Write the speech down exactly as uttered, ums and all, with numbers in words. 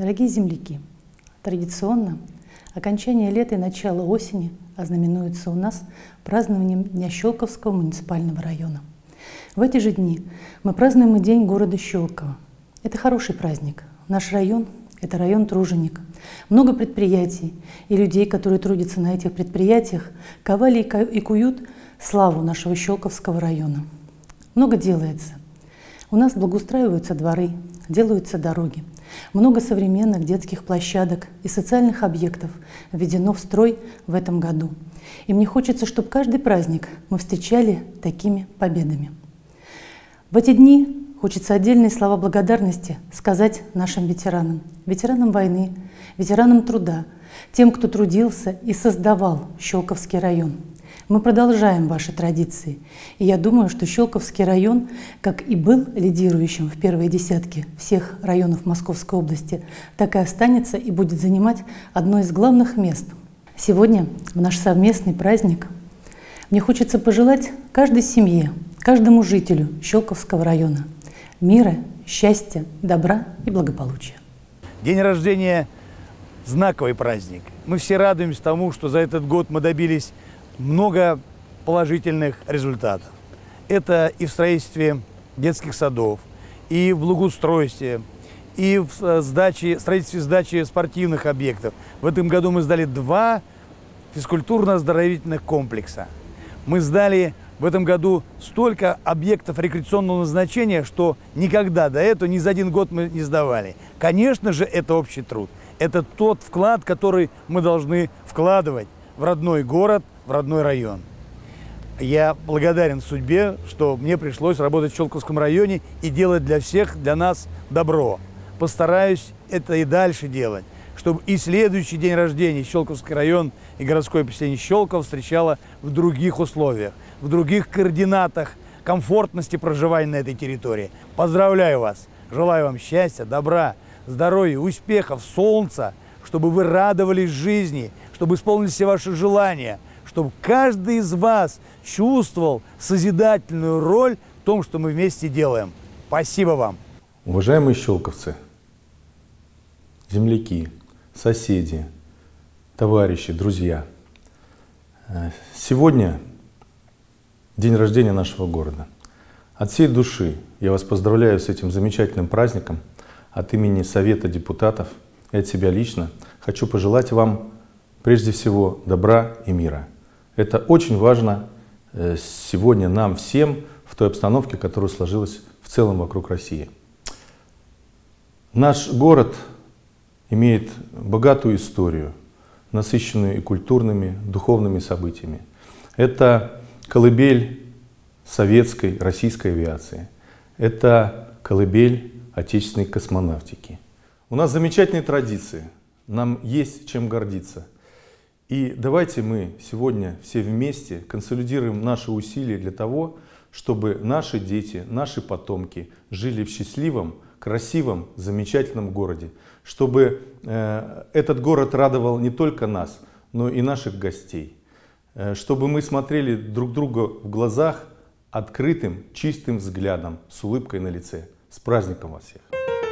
Дорогие земляки, традиционно окончание лета и начало осени ознаменуется у нас празднованием Дня Щелковского муниципального района. В эти же дни мы празднуем и День города Щелково. Это хороший праздник. Наш район – это район труженик. Много предприятий и людей, которые трудятся на этих предприятиях, ковали и куют славу нашего Щелковского района. Много делается. У нас благоустраиваются дворы, делаются дороги. Много современных детских площадок и социальных объектов введено в строй в этом году. И мне хочется, чтобы каждый праздник мы встречали такими победами. В эти дни хочется отдельные слова благодарности сказать нашим ветеранам. Ветеранам войны, ветеранам труда, тем, кто трудился и создавал Щелковский район. Мы продолжаем ваши традиции. И я думаю, что Щелковский район, как и был лидирующим в первой десятке всех районов Московской области, так и останется и будет занимать одно из главных мест. Сегодня, в наш совместный праздник, мне хочется пожелать каждой семье, каждому жителю Щелковского района мира, счастья, добра и благополучия. День рождения – знаковый праздник. Мы все радуемся тому, что за этот год мы добились много положительных результатов. Это и в строительстве детских садов, и в благоустройстве, и в сдаче, строительстве сдачи спортивных объектов. В этом году мы сдали два физкультурно-оздоровительных комплекса. Мы сдали в этом году столько объектов рекреационного назначения, что никогда до этого ни за один год мы не сдавали. Конечно же, это общий труд. Это тот вклад, который мы должны вкладывать в родной город, в родной район. Я благодарен судьбе, что мне пришлось работать в Щелковском районе и делать для всех, для нас добро. Постараюсь это и дальше делать, чтобы и следующий день рождения Щелковский район и городское поселение Щелково встречало в других условиях, в других координатах комфортности проживания на этой территории. Поздравляю вас! Желаю вам счастья, добра, здоровья, успехов, солнца, чтобы вы радовались жизни, чтобы исполнились все ваши желания, чтобы каждый из вас чувствовал созидательную роль в том, что мы вместе делаем. Спасибо вам! Уважаемые щелковцы, земляки, соседи, товарищи, друзья, сегодня день рождения нашего города. От всей души я вас поздравляю с этим замечательным праздником. От имени Совета депутатов и от себя лично хочу пожелать вам прежде всего добра и мира. Это очень важно сегодня нам всем в той обстановке, которая сложилась в целом вокруг России. Наш город имеет богатую историю, насыщенную и культурными, духовными событиями. Это колыбель советской, российской авиации. Это колыбель отечественной космонавтики. У нас замечательные традиции, нам есть чем гордиться. И давайте мы сегодня все вместе консолидируем наши усилия для того, чтобы наши дети, наши потомки жили в счастливом, красивом, замечательном городе. Чтобы э, этот город радовал не только нас, но и наших гостей. Э, чтобы мы смотрели друг другу в глазах открытым, чистым взглядом, с улыбкой на лице. С праздником вас всех!